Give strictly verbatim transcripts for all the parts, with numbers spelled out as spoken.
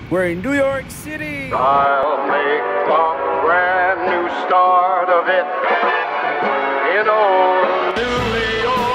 We're in New York City! I'll make a brand new start of it in old New York.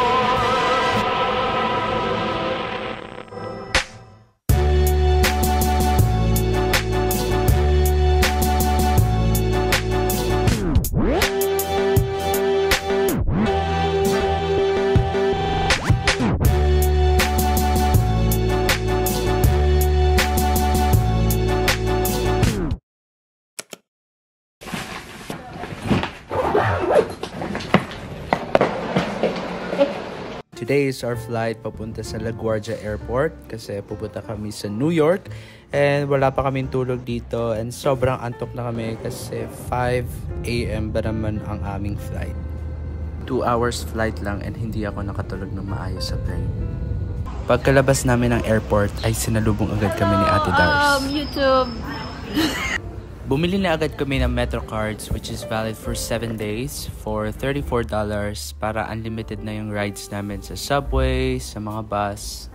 Today is our flight papunta sa LaGuardia Airport kasi pupunta kami sa New York and wala pa kaming tulog dito and sobrang antok na kami kasi five A M ba naman ang aming flight. two hours flight lang and hindi ako nakatulog ng maayos sa plane. Pagkalabas namin ng airport ay sinalubong agad kami ni Ate Dars. Um, YouTube. Bumili na agad kami ng Metro cards which is valid for seven days for thirty-four dollars para unlimited na yung rides namin sa subway, sa mga bus.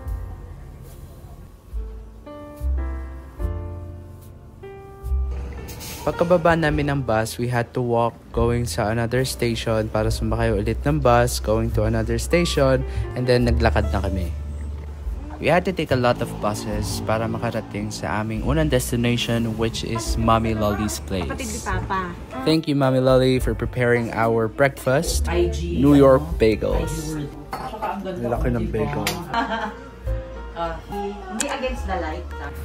Pagkababa namin ng bus, we had to walk going sa another station para sumakay ulit ng bus, going to another station, and then naglakad na kami. We had to take a lot of buses para makarating sa aming unang destination which is Mommy Lolly's place. Thank you Mommy Lolly for preparing our breakfast, New York bagels. Laki ng bagel. Hindi against the light.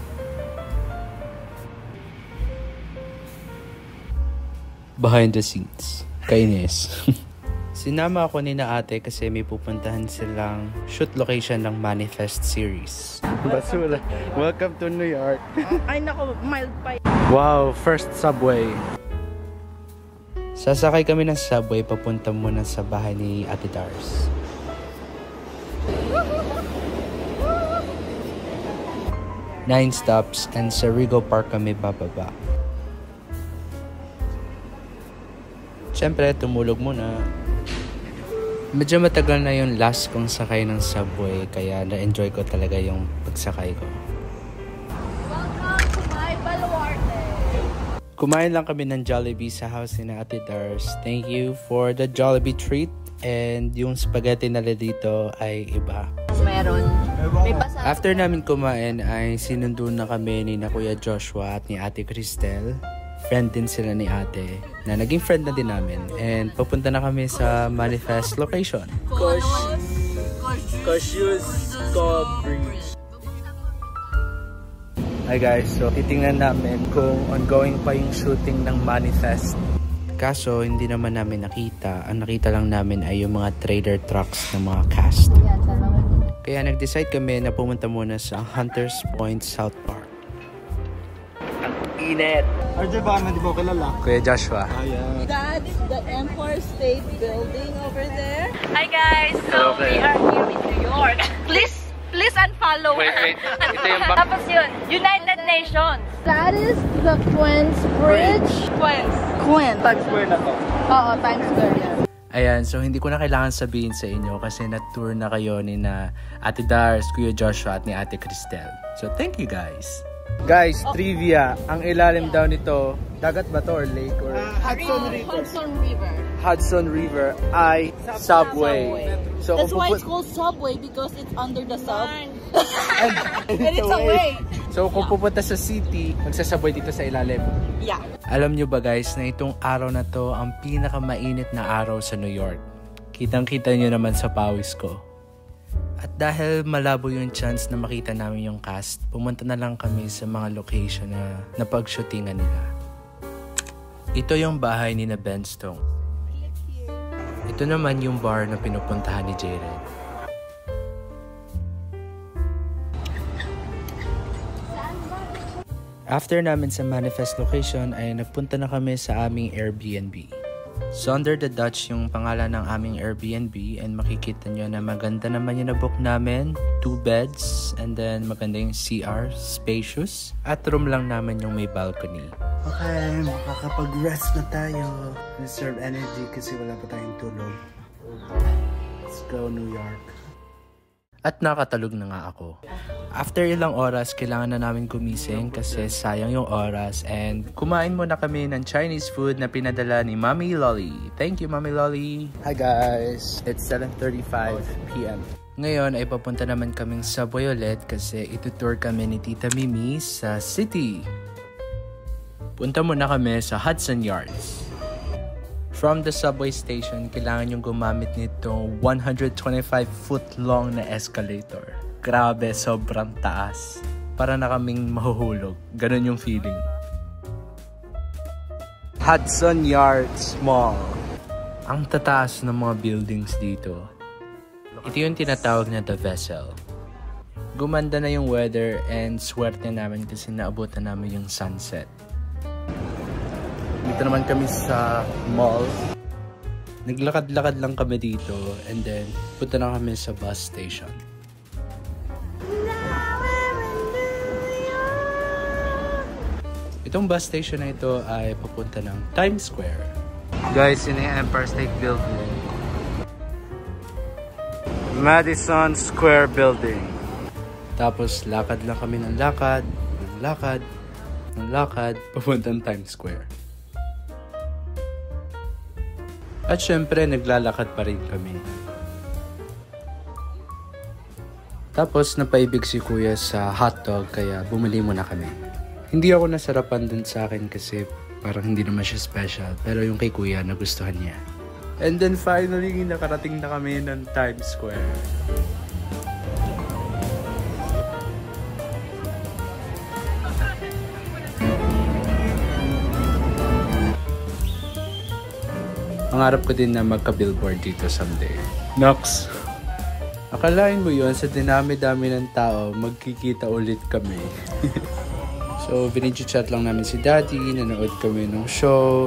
Behind the scenes, kainis. Sinama ako ni na ate kasi may pupuntahan silang shoot location ng Manifest series. Basura. Welcome to New York. Ay nako, mild pa. Wow, first subway. Sasakay kami ng subway papunta muna sa bahay ni Ate Dars. Nine stops and sa Rego Park kami bababa. Siyempre, tumulog muna. Medyo matagal na yung last kong sakay ng subway kaya na-enjoy ko talaga yung pagsakay ko. Welcome to my baluarte. Kumain lang kami ng Jollibee sa house ni Ate Dars. Thank you for the Jollibee treat and yung spaghetti nila dito ay iba. Meron. May pasal. After namin kumain ay sinundo na kami ni na Kuya Joshua at ni Ate Cristel. Friend din sila ni ate na naging friend na din namin and papunta na kami sa Manifest location. Cassius Bridge. Hi guys, so titingnan namin kung ongoing pa yung shooting ng Manifest. Kaso hindi naman namin nakita, ang nakita lang namin ay yung mga trailer trucks ng mga cast. Kaya nag-decide kami na pumunta muna sa Hunters Point South Park. Ang init! R J, baka hindi mo kilala? Kuya Joshua. Ah, yeah. That is the Empire State Building over there. Hi guys! Hello, So we are here in New York. Please, please unfollow. Wait, wait. Ito yung Tapos yun, United Nations. That is the Queens Bridge. Queens. Queens. Times Square na to. Oo, Times Square yan. Ayan, so hindi ko na kailangan sabihin sa inyo kasi na-tour na kayo ni na Ate Dars, Kuya Joshua at ni Ate Cristel. So thank you guys. Guys, oh. Trivia. Ang ilalim daw nito, dagat ba to or lake? Or uh, Hudson River. Hudson River. Hudson River ay subway. subway. So, that's why it's called subway because it's under the sub. and, and it's away. So kung pupunta sa city, magsasubway dito sa ilalim. Yeah. Alam nyo ba guys na itong araw na to ang pinakamainit na araw sa New York. Kitang-kita nyo naman sa pawis ko. At dahil malabo yung chance na makita namin yung cast, pumunta na lang kami sa mga location na napag-shootingan nila. Ito yung bahay ni na Ben Stone. Ito naman yung bar na pinupuntahan ni Jared. After namin sa Manifest location ay nagpunta na kami sa aming Airbnb. So under the Dutch yung pangalan ng aming Airbnb and makikita nyo na maganda naman yung nabook namin. Two beds and then maganda yung C R, spacious. At room lang naman yung may balcony. Okay, makakapag-rest na tayo. Reserve energy kasi wala pa tayong tulog. Let's go New York. At nakatalog na nga ako. After ilang oras, kailangan na namin gumising kasi sayang yung oras. And kumain muna kami ng Chinese food na pinadala ni Mami Lolly. Thank you, Mami Lolly. Hi guys! It's seven thirty-five p m Ngayon ay papunta naman kaming subway ulit kasi itutour kami ni Tita Mimi sa city. Punta muna kami sa Hudson Yards. From the subway station, kailangan yung gumamit nitong one hundred twenty-five foot long na escalator. Grabe, sobrang taas. Para na kaming mahuhulog. Ganon yung feeling. Hudson Yards Mall. Ang tataas ng mga buildings dito. Ito yung tinatawag na The Vessel. Gumanda na yung weather and swerte namin kasi naabutan namin yung sunset. Dito naman kami sa mall. Naglakad-lakad lang kami dito and then punta na kami sa bus station. Itong bus station na ito ay papunta ng Times Square. Guys, yun yung Empire State Building. Madison Square Building. Tapos lakad lang kami ng lakad, ng lakad, ng lakad, papuntang Times Square. At syempre, naglalakad pa rin kami. Tapos, napaibig si Kuya sa hotdog, kaya bumili muna kami. Hindi ako nasarapan dun sa akin kasi parang hindi naman siya special. Pero yung kay Kuya, nagustuhan niya. And then finally, nakarating na kami ng Times Square. Pangarap ko din na magka-billboard dito someday. Nox! Akalain mo yun, sa dinami-dami ng tao, magkikita ulit kami. So, binidyo-chat lang namin si Daddy, nanood kami ng show.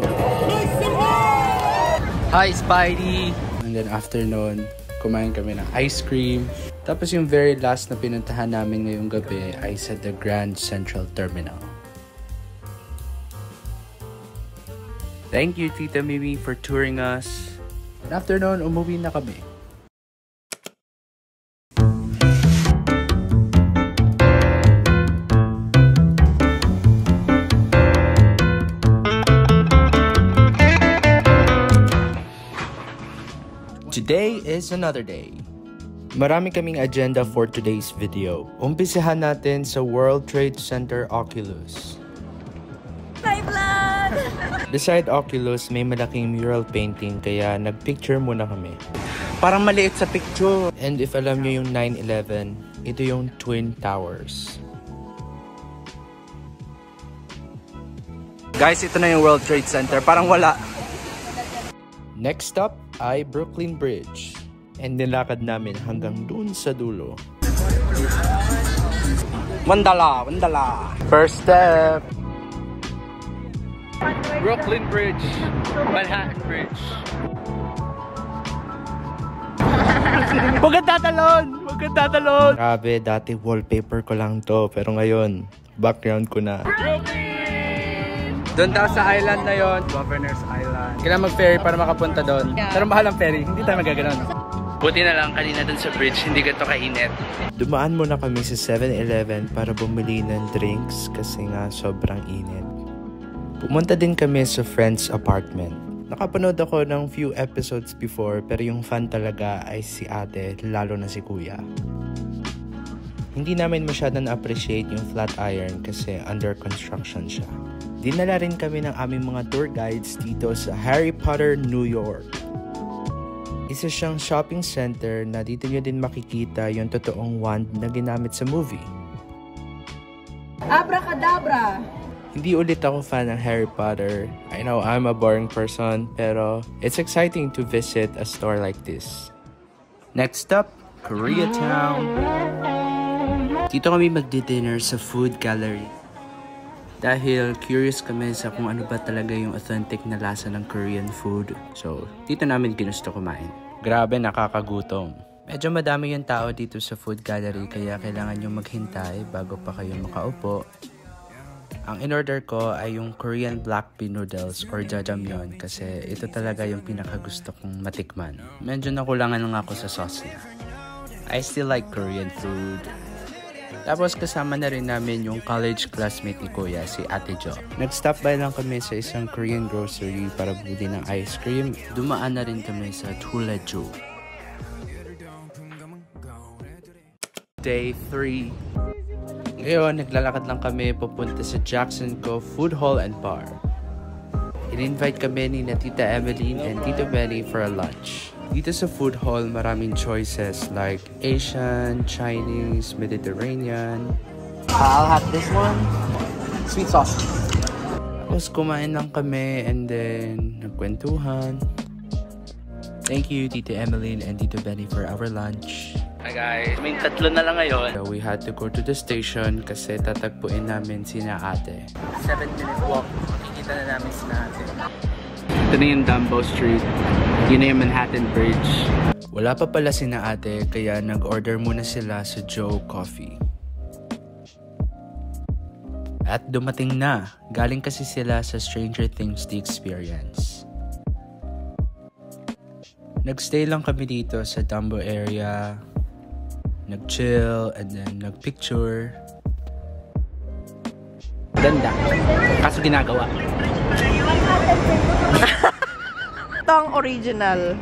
Hi, Spidey! And then after nun, kumain kami ng ice cream. Tapos yung very last na pinuntahan namin ngayong gabi ay sa the Grand Central Terminal. Thank you, Tita Mimi, for touring us. And after noon, umuwi na kami. Today is another day. Marami kaming agenda for today's video. Umpisahan natin sa World Trade Center Oculus. Hi, vlog! Beside Oculus, may malaking mural painting kaya nagpicture muna kami. Parang maliit sa picture. And if alam nyo yung nine eleven, ito yung Twin Towers. Guys, ito na yung World Trade Center. Parang wala. Next stop ay Brooklyn Bridge. And nilakad namin hanggang dun sa dulo. Mandala! Mandala! First step! Brooklyn Bridge, Manhattan Bridge. Huwag kang tatalon! Huwag kang tatalon! Grabe, dati wallpaper ko lang to. Pero ngayon, background ko na. Doon tayo sa island na yon, Governor's Island. Kailangan mag-ferry para makapunta doon. Pero mahal ang ferry, hindi tayo magaganon. Buti na lang kanina doon sa bridge, hindi ganito kainit. Dumaan muna kami sa seven eleven para bumili ng drinks kasi nga sobrang init. Pumunta din kami sa friend's apartment. Nakapanood ako ng few episodes before pero yung fan talaga ay si ate, lalo na si kuya. Hindi namin masyadong na-appreciate yung flat iron kasi under construction siya. Dinala rin kami ng aming mga tour guides dito sa Harry Potter, New York. Isa siyang shopping center na dito nyo din makikita yung totoong wand na ginamit sa movie. Abracadabra! Hindi ulit ako fan ng Harry Potter. I know I'm a boring person, pero it's exciting to visit a store like this. Next up, Koreatown. Dito kami magdi-dinner sa food gallery. Dahil curious kami sa kung ano ba talaga yung authentic na lasa ng Korean food. So, dito namin ginusto kumain. Grabe, nakakagutom. Medyo madami yung tao dito sa food gallery kaya kailangan nyo maghintay bago pa kayo makaupo. Ang in-order ko ay yung Korean black bean noodles or jjajangmyeon kasi ito talaga yung pinakagusto kong matikman. Medyo nakulangan lang ako sa sauce niya. I still like Korean food. Tapos kasama na rin namin yung college classmate ni Kuya, si Ate Jo. Nag-stop by lang kami sa isang Korean grocery para bumili ng ice cream. Dumaan na rin kami sa Tuleju. Day three. Ngayon, naglalakad lang kami papunta sa Jackson Cove Food Hall and Bar. In-invite kami ni na Tita Emeline and Tito Benny for a lunch. Dito sa food hall, maraming choices like Asian, Chinese, Mediterranean. I'll have this one. Sweet sauce. Tapos kumain lang kami and then nagkwentuhan. Thank you, Tita Emeline and Tito Benny for our lunch. Hi guys, may tatlo na lang ngayon. So we had to go to the station kasi tatagpuin namin sina ate. seven minute walk, makikita na namin sina ate. Ito na yung Dumbo Street. Yun na yung Manhattan Bridge. Wala pa pala sina ate kaya nag-order muna sila sa Joe Coffee. At dumating na. Galing kasi sila sa Stranger Things The Experience. Nagstay lang kami dito sa Dumbo area. Nag-chill and then nag-picture. Ganda. Kaso ginagawa. Ito ang original.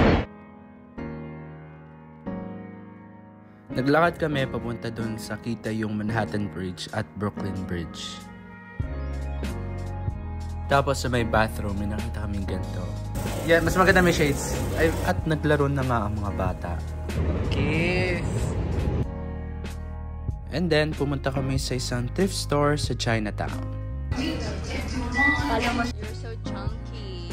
Naglakad kami papunta dun sa kita yung Manhattan Bridge at Brooklyn Bridge. Tapos sa may bathroom, may nakita kaming ganito. Yeah, mas maganda may shades. Ay, at naglaro na nga ang mga bata. Kiss! And then, pumunta kami sa isang thrift store sa Chinatown. You're so chunky.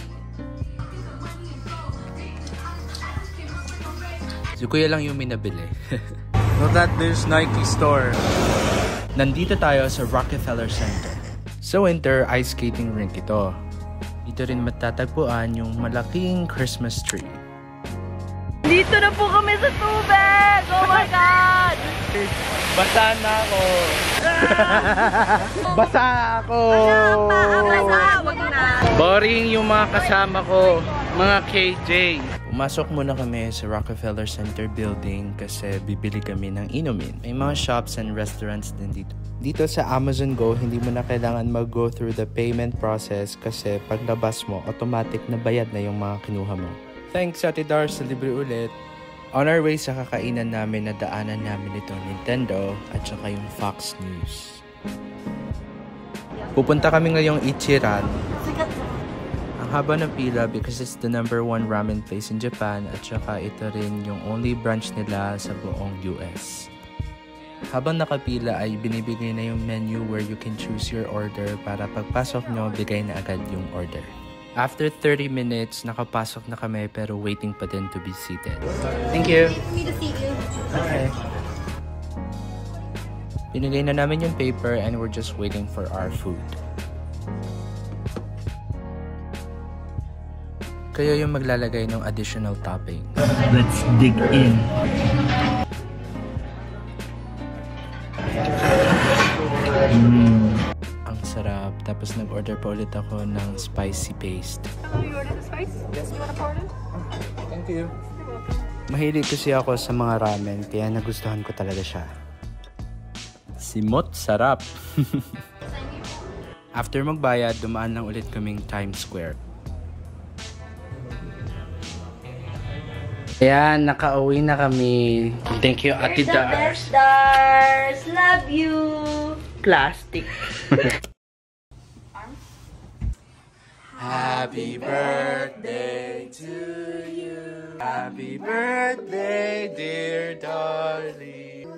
Si Kuya lang yung minabili. Look at this Nike store. Nandito tayo sa Rockefeller Center. Sa winter, ice skating rink ito. Dito rin matatagpuan yung malaking Christmas tree. Dito na po kami sa tubig! Oh my God! Basa na ako! Basa ako! Basa! Wag na! Boring yung mga kasama ko, mga K J. Pumasok muna kami sa Rockefeller Center building kasi bibili kami ng inumin. May mga shops and restaurants din dito. Dito sa Amazon Go, hindi mo na kailangan mag-go through the payment process kasi paglabas mo, automatic na bayad na yung mga kinuha mo. Thanks Ate Dar sa libre ulit. On our way sa kakainan namin, nadaanan namin ito Nintendo at saka yung Fox News. Pupunta kami ngayong Ichiran. Ang haba ng pila because it's the number one ramen place in Japan at saka ito rin yung only branch nila sa buong U S. Habang nakapila ay binibigay na yung menu where you can choose your order para pagpasok nyo, bigay na agad yung order. After thirty minutes, nakapasok na kami pero waiting pa din to be seated. Thank you! Me to see you. Okay. Binigay na namin yung paper and we're just waiting for our food. Kayo yung maglalagay ng additional topping. Let's dig in. Mm. Ang sarap. Tapos nag-order pa ulit ako ng spicy paste. You ordered the spice? Yes. You want to pour it? Thank you. Mahilig kasi ako sa mga ramen kaya nagustuhan ko talaga siya. Simot sarap! After magbayad, dumaan lang ulit kaming Times Square. Ayan, nakauwi na kami. Thank you, Ate Dars. Dars! Love you! Plastic. Happy birthday to you. Happy birthday, dear darling.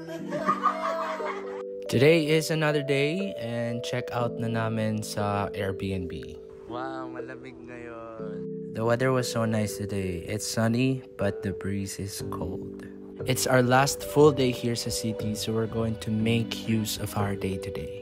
Today is another day and check out na namin sa Airbnb. Wow, malamig ngayon. The weather was so nice today. It's sunny, but the breeze is cold. It's our last full day here sa city, so we're going to make use of our day today.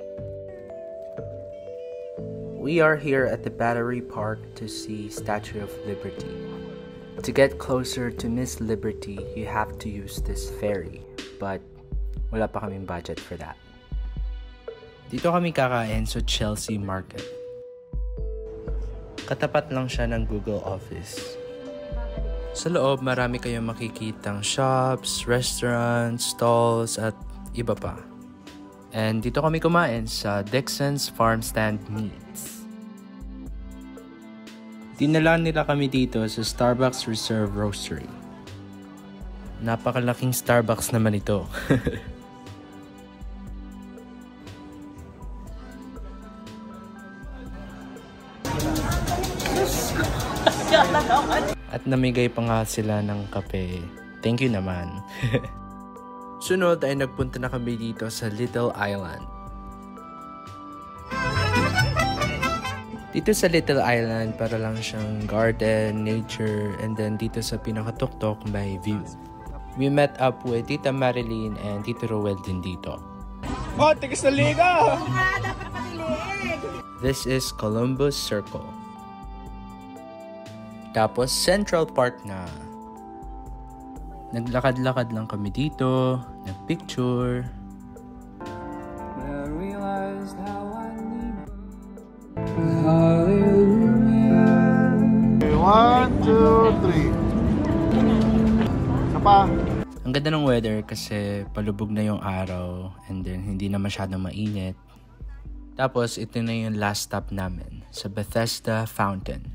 We are here at the Battery Park to see Statue of Liberty. To get closer to Miss Liberty, you have to use this ferry, but wala pa kaming budget for that. Dito kami kakain sa Chelsea Market. Katapat lang siya ng Google Office. Sa loob, marami kayong makikitang shops, restaurants, stalls, at iba pa. And dito kami kumain sa Dixon's Farm Stand Meats. Dinala nila kami dito sa Starbucks Reserve Roastery. Napakalaking Starbucks naman ito. At namigay pa nga sila ng kape. Thank you naman. Sunod ay nagpunta na kami dito sa Little Island. Dito sa Little Island, para lang siyang garden, nature, and then dito sa pinakatuktok may view. We met up with Tita Marilyn and Tito Roel din dito. Oh, tigas na liga! This is Columbus Circle. Tapos Central Park na. Naglakad-lakad lang kami dito, nagpicture. One, two, three. Isa pa. Ang ganda ng weather kasi palubog na yung araw and then hindi na masyadong mainit. Tapos ito na yung last stop namin sa Bethesda Fountain.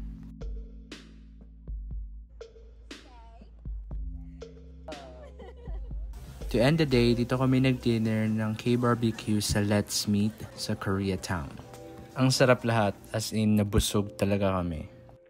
To end the day, dito kami nag-dinner ng K-B B Q sa Let's Meet sa Koreatown. Ang sarap lahat, as in nabusog talaga kami.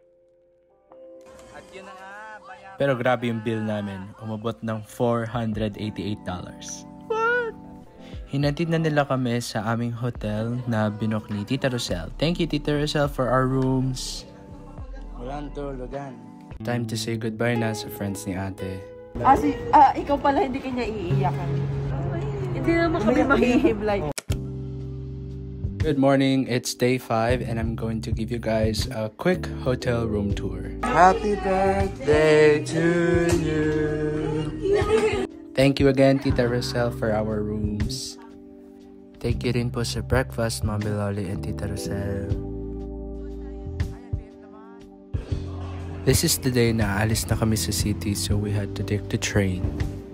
Pero grabe yung bill namin, umabot ng four hundred eighty-eight dollars. What? Hinatid na nila kami sa aming hotel na binok ni Tita Rosel. Thank you, Tita Rosel, for our rooms. Walang tulugan. Time to say goodbye na sa friends ni ate. Ah, si, ah, ikaw pala hindi kanya iiyakan. Hindi naman kami mahihiblay. Good morning, it's day five and I'm going to give you guys a quick hotel room tour. Happy birthday to you. Thank you again, Tita Rosel, for our rooms. Thank you rin po sa breakfast, Mami Loli and Tita Rosel. This is the day na alis na kami sa city, so we had to take the train.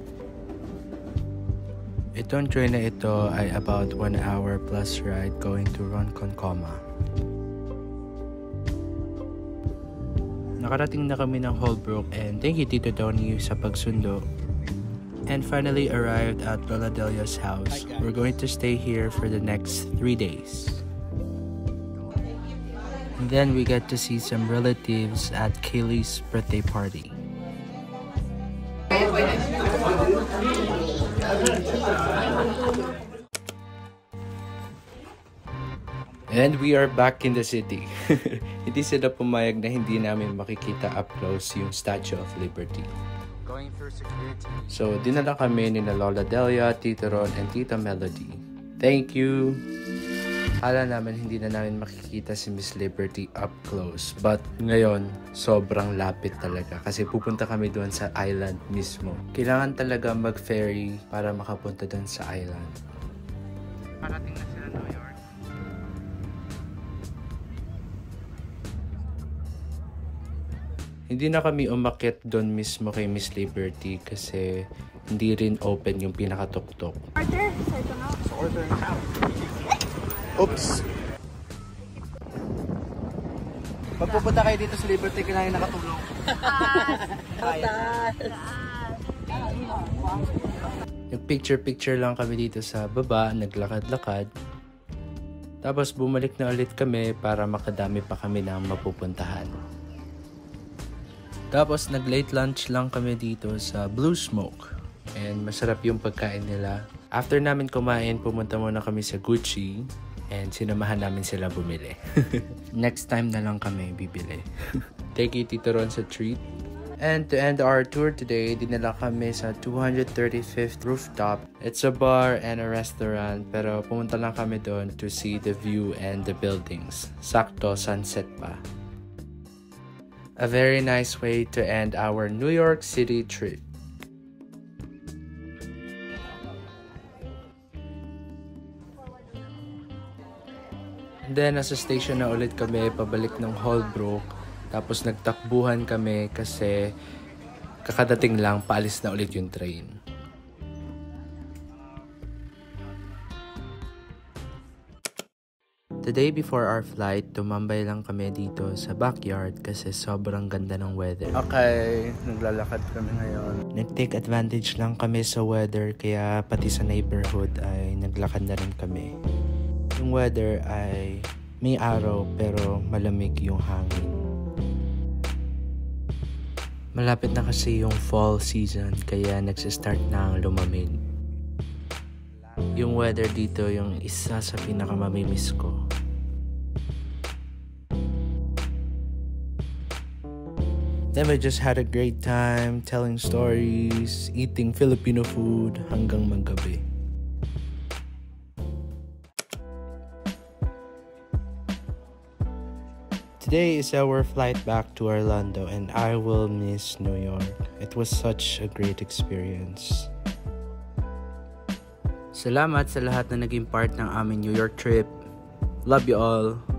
Itong train na ito ay about one hour plus ride going to Ronkonkoma. Nakarating na kami ng Holbrook and thank you Tito Tony sa pagsundo. And finally arrived at Lola Delia's house. We're going to stay here for the next three days. And then we get to see some relatives at Kaylee's birthday party. And we are back in the city. Hindi sila pumayag na hindi namin makikita up close yung Statue of Liberty. Going through security. So, dinala kami ni na Lola Delia, Tito Ron, and Tita Melody. Thank you! Akala namin hindi na namin makikita si Miss Liberty up close. But ngayon, sobrang lapit talaga. Kasi pupunta kami doon sa island mismo. Kailangan talaga mag-ferry para makapunta doon sa island. Parating na sila New York. Hindi na kami umakyat doon mismo kay Miss Liberty kasi hindi rin open yung pinakatuktok. Order? So ito na. So order now. Oops. Pag pupunta kayo dito sa Liberty, kailangan nakatulong. Nag-picture-picture lang kami dito sa baba, naglakad-lakad. Tapos bumalik na ulit kami para makadami pa kami ng mapupuntahan. Tapos nag-late lunch lang kami dito sa Blue Smoke. And masarap yung pagkain nila. After namin kumain, pumunta muna kami sa Gucci. And sinamahan namin sila bumili. Next time na lang kami bibili. Thank you Tito Ron sa treat. And to end our tour today, dinala kami sa two hundred thirty-fifth rooftop. It's a bar and a restaurant, pero pumunta lang kami doon to see the view and the buildings. Sakto sunset pa. A very nice way to end our New York City trip. And then, nasa station na ulit kami, pabalik ng Holbrook. Tapos nagtakbuhan kami kasi Kakadating lang, paalis na ulit yung train. The day before our flight, tumambay lang kami dito sa backyard kasi sobrang ganda ng weather. Okay, naglalakad kami ngayon. Nag-take advantage lang kami sa weather kaya pati sa neighborhood ay naglakad na rin kami. Yung weather ay may araw pero malamig yung hangin. Malapit na kasi yung fall season kaya nagsistart na ang lumamig. Yung weather dito yung isa sa pinakamamimiss ko. Then we just had a great time telling stories, eating Filipino food hanggang maggabi. Today is our flight back to Orlando and I will miss New York. It was such a great experience. Salamat sa lahat na naging part ng aming New York trip. Love you all.